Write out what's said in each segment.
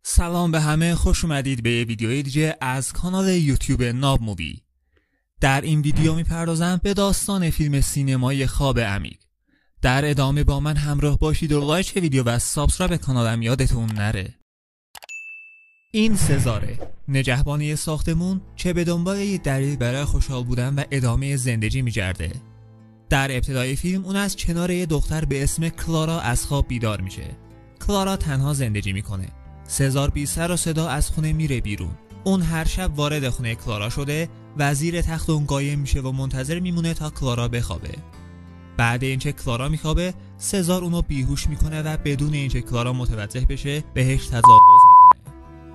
سلام به همه، خوش اومدید به یه ویدیوی دیگه از کانال یوتیوب ناب مووی. در این ویدیو میپردازم به داستان فیلم سینمایی خواب عمیق. در ادامه با من همراه باشید و لایک ویدیو و سابسکرایب کانالم یادتون نره. این سزاره، نگهبان ساختمون که به دنبال یه دلیل برای خوشحال بودن و ادامه زندگی میگرده. در ابتدای فیلم اون از کنار یه دختر به اسم کلارا از خواب بیدار میشه. کلارا تنها زندگی میکنه. سزار بی سر و صدا از خونه میره بیرون. اون هر شب وارد خونه کلارا شده و زیر تخت اون قایم میشه و منتظر میمونه تا کلارا بخوابه. بعد اینکه کلارا میخوابه، سزار اونو بیهوش میکنه و بدون اینکه کلارا متوجه بشه بهش تجاوز میکنه.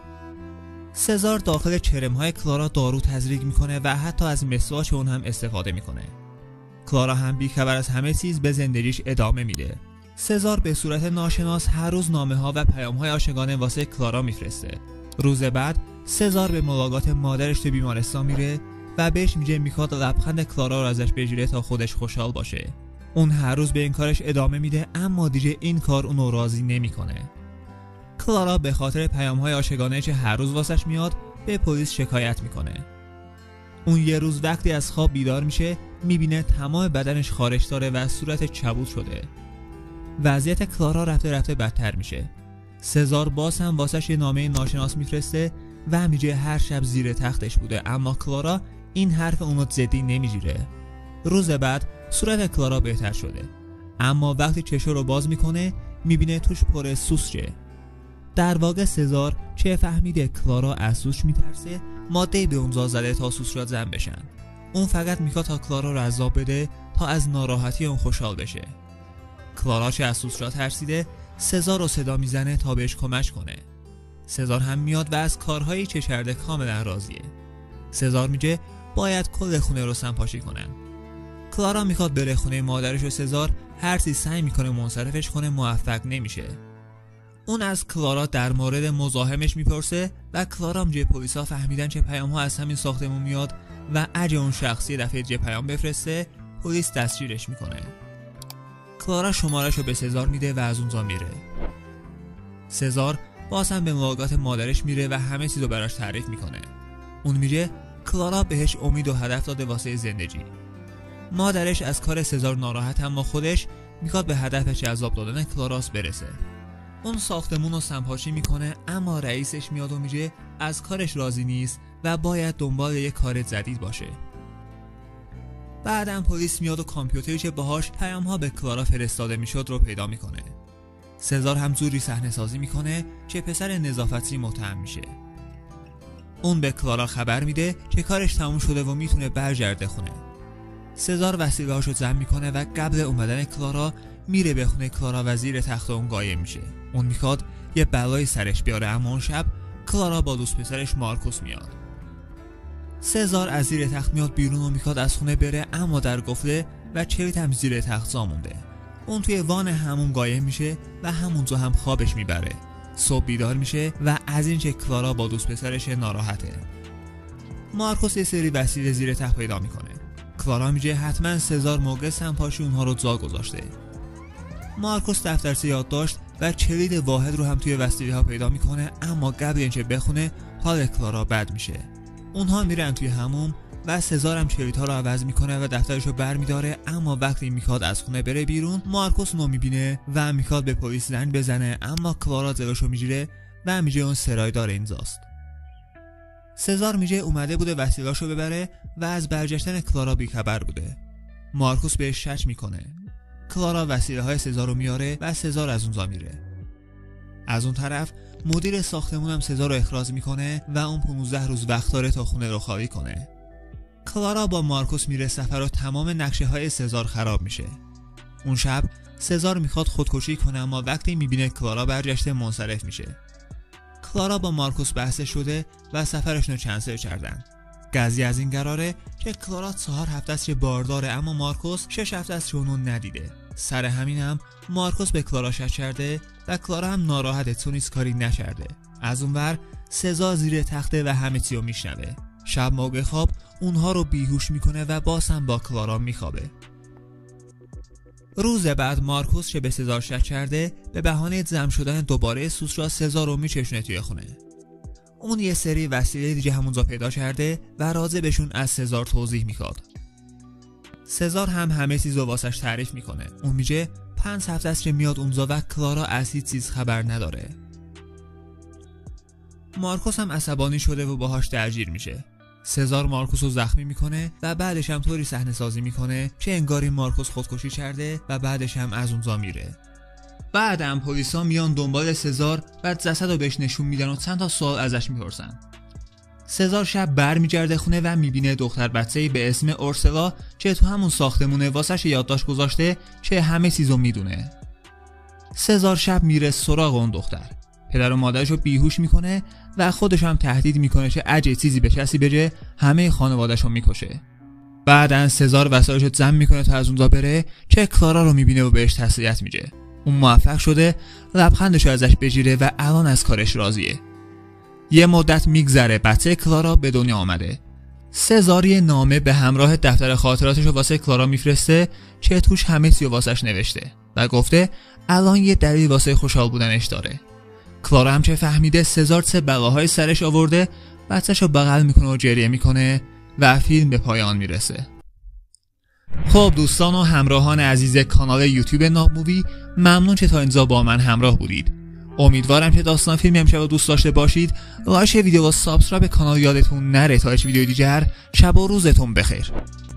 سزار داخل کرمهای کلارا دارو تزریق میکنه و حتی از مسواک اون هم استفاده میکنه. کلارا هم بیخبر از همه چیز به زندگیش ادامه میده. سزار به صورت ناشناس هر روز نامه‌ها و پیام‌های عاشقانه واسه کلارا میفرسته. روز بعد سزار به ملاقات مادرش تو بیمارستان میره و بهش میخواد لبخند کلارا رو ازش بگیره تا خودش خوشحال باشه. اون هر روز به این کارش ادامه میده، اما دیگه این کار اونو راضی نمیکنه. کلارا به خاطر پیام‌های عاشقانه که هر روز واسش میاد به پلیس شکایت میکنه. اون یه روز وقتی از خواب بیدار میشه، میبینه تمام بدنش خارش داره و صورت کبود شده. وضعیت کلارا رفته بدتر میشه. سزار باز هم واسش یه نامه ناشناس میفرسته و میگه هر شب زیر تختش بوده، اما کلارا این حرف اونو جدی نمیگیره. روز بعد صورت کلارا بهتر شده، اما وقتی چشو رو باز میکنه میبینه توش پر سوسکه. در واقع سزار چه فهمیده کلارا از سوسک میترسه، ماده به اون زده تا سوسک را زن بشن. اون فقط میخواد تا کلارا رو عذاب بده تا از ناراحتی اون خوشحال بشه. کلارا چه از سوسک را ترسیده، سزار رو صدا میزنه تا بهش کمک کنه. سزار هم میاد و از کارهایی که کرده کاملا راضیه. سزار میگه باید کل خونه رو سمپاشی کنن. کلارا میخواد بره خونه مادرش و سزار هرچی سعی میکنه منصرفش کنه، موفق نمیشه. اون از کلارا در مورد مزاحمش میپرسه و کلارا میگه پلیسا فهمیدن که پیام‌ها از همین ساختمون میاد و اگه اون شخصی دفعه دیگه پیام بفرسته پلیس دستگیرش میکنه. کلارا شمارش رو به سزار میده و از اونجا میره. سزار باز هم به ملاقات مادرش میره و همه چیزو براش تعریف میکنه. اون میگه کلارا بهش امید و هدف داده واسه زندگی. مادرش از کار سزار ناراحت، اما خودش میخواد به هدفش عذاب دادن کلاراس برسه. اون ساختمون رو سمپاشی میکنه، اما رئیسش میاد و میگه از کارش راضی نیست و باید دنبال یه کار جدید باشه. بعدم پلیس میاد و کامپیوتری که باهاش پیام‌ها به کلارا فرستاده میشد رو پیدا میکنه. سزار هم زوری صحنه سازی میکنه که پسر نظافتچی متهم میشه. اون به کلارا خبر میده که کارش تموم شده و میتونه برگرده خونه. سزار وسیله‌هاشو جمع میکنه و قبل اومدن کلارا میره به خونه کلارا و زیر تخت اون قایم میشه. اون میخواد یه بلای سرش بیاره، اما اون شب کلارا با دوست پسرش مارکوس میاد. سزار از زیر تخت میاد بیرون و میخواد از خونه بره، اما در گفته و کلید هم زیر تخت جا مونده. اون توی وان همون قایم میشه و همونجا هم خوابش میبره. صبح بیدار میشه و از این که کلارا با دوست پسرش ناراحته. مارکوس یه سری وسیله زیر تخت پیدا میکنه. کلارا میگه حتما سزار موقع سمپاشی اونها رو جا گذاشته. مارکوس دفترچه یادداشت و کلید واحد رو هم توی وسیله ها پیدا میکنه، اما قبل اینکه بخونه حال کلارا بد میشه. اونها میرن توی حموم و سزار هم کلیدها رو عوض میکنه و دفترش رو برمیداره، اما وقتی میخواد از خونه بره بیرون مارکوس اونو میبینه و میخواد به پلیس زنگ بزنه، اما کلارا جلوشو میگیره و میگه اون سرایدار اینجاست. سزار میگه اومده بوده وسیله‌اشو ببره و از برگشتن کلارا بیخبر بوده. مارکوس بهش شک میکنه. کلارا وسیله‌های سزار رو میاره و سزار از اونجا میره. از اون طرف مدیر ساختمون هم سزار رو اخراج میکنه و اون 15 روز وقت داره تا خونه رو خالی کنه. کلارا با مارکوس میره سفر و تمام نقشه های سزار خراب میشه. اون شب سزار میخواد خودکشی کنه، اما وقتی میبینه کلارا برگشته منصرف میشه. کلارا با مارکوس بحث شده و سفرشون رو کنسل کردن. قضیه از این قراره که کلارا 4 هفته است که بارداره، اما مارکوس 6 هفته است که اونو ندیده. سر همین هم مارکوس به کلارا شک کرده و کلارا هم ناراحته چون هیچ کاری نکرده. از اونور سزار زیر تخته و همه چی رو میشنوه. شب موقع خواب اونها رو بیهوش میکنه و باز هم با کلارا میخوابه. روز بعد مارکوس که به سزار شک کرده به بهانه جمع شدن دوباره سوس را سزار رو میچشونه توی خونه. اون یه سری وسیله دیگه همونجا پیدا کرده و راجبشون از سزار توضیح میخواد. سزار هم همه چیزو واسش تعریف میکنه. اون میگه 5 هفته است که میاد اونجا و کلارا از هیچ چیز خبر نداره. مارکوس هم عصبانی شده و باهاش درگیر میشه. سزار مارکوس رو زخمی میکنه و بعدش هم طوری صحنه سازی میکنه که انگاری مارکوس خودکشی کرده و بعدش هم از اونجا میره. بعدم پلیسا میان دنبال سزار و جسد رو بهش نشون میدن و چند تا سوال ازش میپرسن. سزار شب برمیگرده خونه و میبینه دختر بچه‌ای به اسم اورسلا که تو همون ساختمونه واسش یادداشت گذاشته که همه چیزو میدونه. سزار شب میره سراغ اون دختر. پدر و مادرشو بیهوش میکنه و خودش هم تهدید میکنه که اگه چیزی به کسی بگه همه خانواده‌شو میکشه. بعدن سزار وسایلشو جمع میکنه تا از اونجا بره که کلارا رو میبینه و بهش تسلیت میگه. اون موفق شده لبخندشو ازش بگیره و الان از کارش راضیه. یه مدت میگذره بچه کلارا به دنیا آمده. سزار یه نامه به همراه دفتر خاطراتشو واسه کلارا میفرسته که توش همه چیو واسش نوشته و گفته الان یه دلیل واسه خوشحال بودنش داره. کلارا هم که فهمیده سزار چه بلاهای سرش آورده بچه‌شو بغل میکنه و گریه میکنه و فیلم به پایان میرسه. خب دوستان و همراهان عزیز کانال یوتیوب ناب مووی، ممنون که تا اینجا با من همراه بودید. امیدوارم که داستان فیلم امشب رو دوست داشته باشید. لایک ویدیو و سابسکرایب کانال یادتون نره تا هیچ ویدیو دیگر. شب و روزتون بخیر.